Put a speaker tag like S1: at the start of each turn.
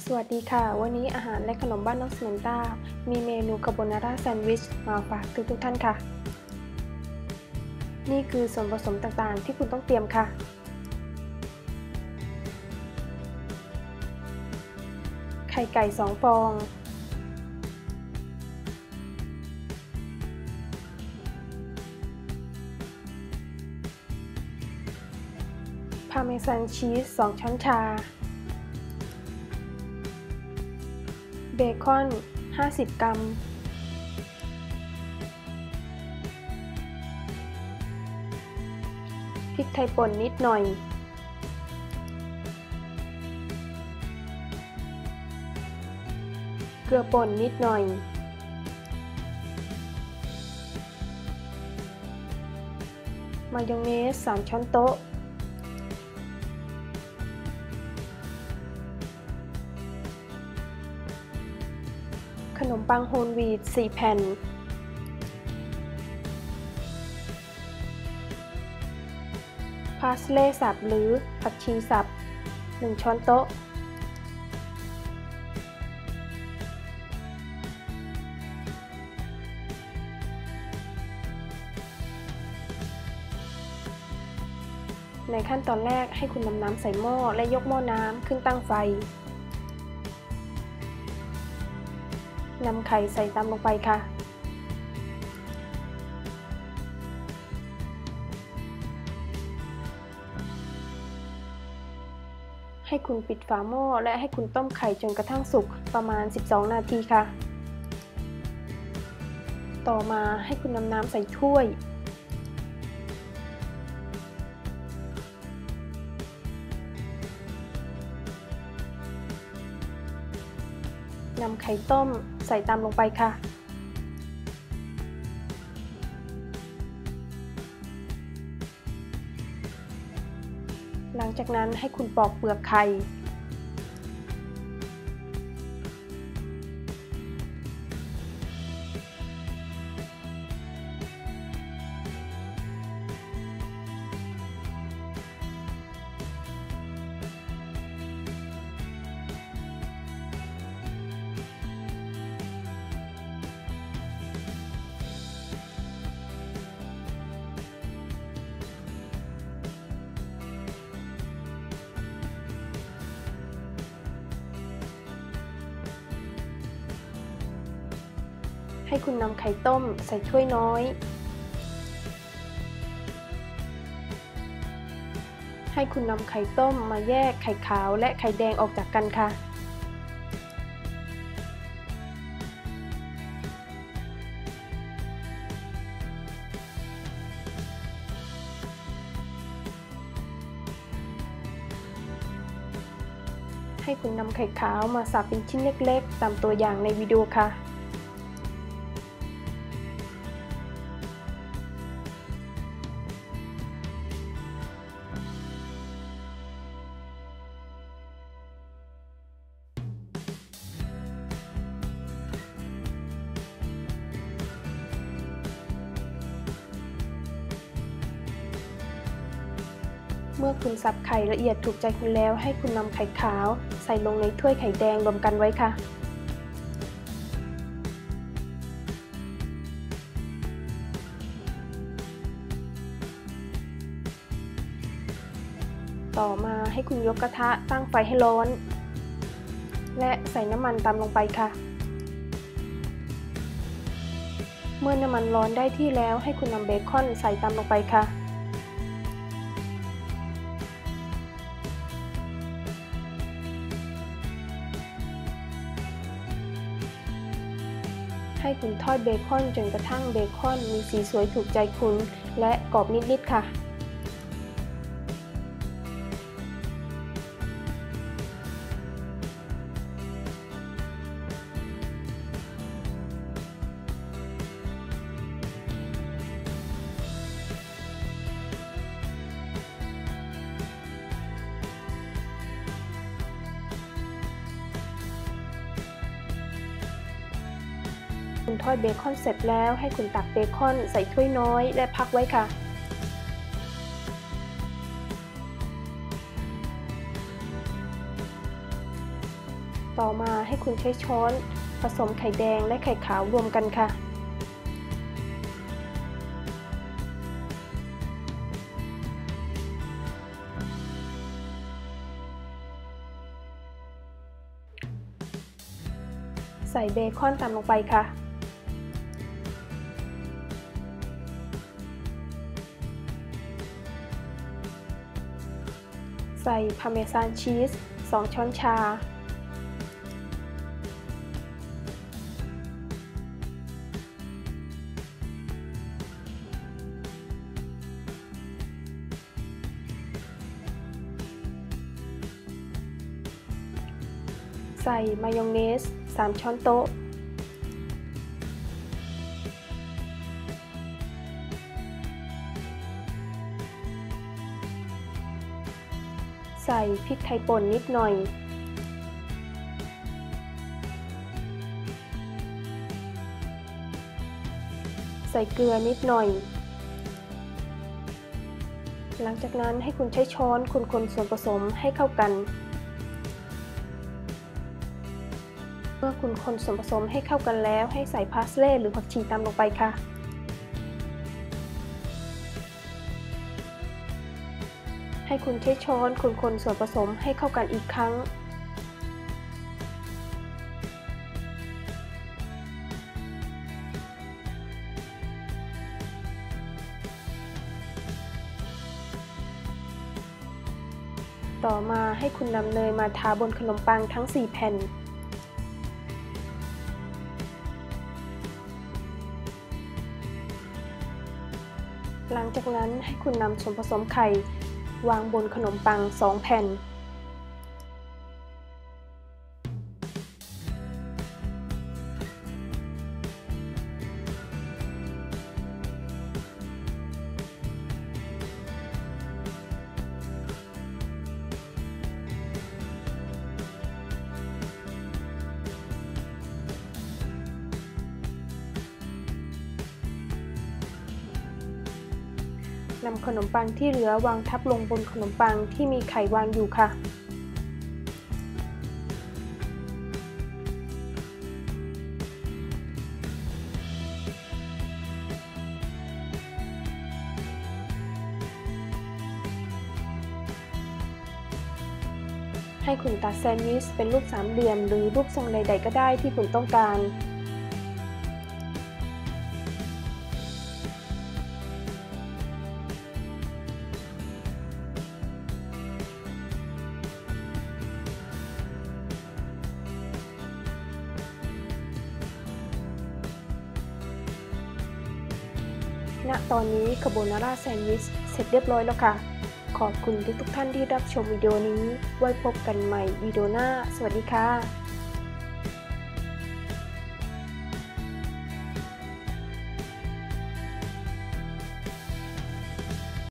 S1: สวัสดีค่ะวันนี้อาหารและขนมบ้านน้องสมันต้ามีเมนูคาโบนาร่าแซนด์วิชมาฝากทุกท่านค่ะนี่คือส่วนผสมต่างๆที่คุณต้องเตรียมค่ะไข่ไก่2ฟองพาร์เมซานชีส2ช้อนชาเบคอน50 กรัมพริกไทยป่นนิดหน่อยเกลือป่นนิดหน่อยมายองเนส3ช้อนโต๊ะขนมปังโฮลวีต4แผ่นพาสเล่สับหรือผักชีสับ1ช้อนโต๊ะในขั้นตอนแรกให้คุณนำน้ำใส่หม้อและยกหม้อน้ำขึ้นตั้งไฟนำไข่ใส่ตามลงไปค่ะให้คุณปิดฝาหม้อและให้คุณต้มไข่จนกระทั่งสุกประมาณ12 นาทีค่ะต่อมาให้คุณนำน้ำใส่ถ้วยนำไข่ต้มใส่ตามลงไปค่ะหลังจากนั้นให้คุณปอกเปลือกไข่ให้คุณนำไข่ต้มใส่ถ้วยน้อยให้คุณนำไข่ต้มมาแยกไข่ขาวและไข่แดงออกจากกันค่ะให้คุณนำไข่ขาวมาสับเป็นชิ้นเล็กๆตามตัวอย่างในวิดีโอค่ะเมื่อคุณสับไข่ละเอียดถูกใจคุณแล้วให้คุณนำไข่ขาวใส่ลงในถ้วยไข่แดงรวมกันไว้ค่ะต่อมาให้คุณยกกระทะตั้งไฟให้ร้อนและใส่น้ำมันตามลงไปค่ะเมื่อน้ำมันร้อนได้ที่แล้วให้คุณนำเบคอนใส่ตามลงไปค่ะให้คุณทอดเบคอนจนกระทั่งเบคอนมีสีสวยถูกใจคุณและกรอบนิดๆค่ะคุณทอดเบคอนเสร็จแล้วให้คุณตักเบคอนใส่ถ้วยน้อยและพักไว้ค่ะ ใต่อมาให้คุณใช้ช้อนผสมไข่แดงและไข่ขาวรวมกันค่ะใส่เบคอนตามลงไปค่ะใส่พาร์เมซานชีส2 ช้อนชาใส่มายองเนส3 ช้อนโต๊ะใส่พริกไทยป่นนิดหน่อยใส่เกลือนิดหน่อยหลังจากนั้นให้คุณใช้ช้อนคนส่วนผสมให้เข้ากันเมื่อคุณคนส่วนผสมให้เข้ากันแล้วให้ใส่พาสเล่หรือผักชีตามลงไปค่ะให้คุณใช้ช้อนคนส่วนผสมให้เข้ากันอีกครั้งต่อมาให้คุณนำเนยมาทาบนขนมปังทั้ง4 แผ่นหลังจากนั้นให้คุณนำส่วนผสมไข่วางบนขนมปัง2 แผ่นนำขนมปังที่เหลือวางทับลงบนขนมปังที่มีไข่วางอยู่ค่ะให้คุณตัดแซนด์วิชเป็นรูป3 เหลี่ยมหรือรูปทรงใดๆก็ได้ที่คุณต้องการณตอนนี้คาโบนาร่าแซนด์วิชเสร็จเรียบร้อยแล้วค่ะขอบคุณทุกท่านที่รับชมวิดีโอนี้ไว้พบกันใหม่วิดีโอหน้าสวัสดีค่ะ